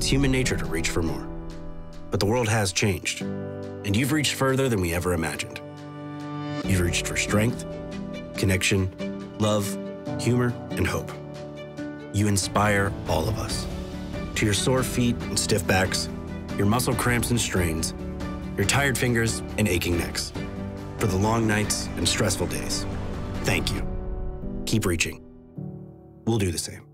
It's human nature to reach for more. But the world has changed, and you've reached further than we ever imagined. You've reached for strength, connection, love, humor, and hope. You inspire all of us. To your sore feet and stiff backs, your muscle cramps and strains, your tired fingers and aching necks. For the long nights and stressful days, thank you. Keep reaching. We'll do the same.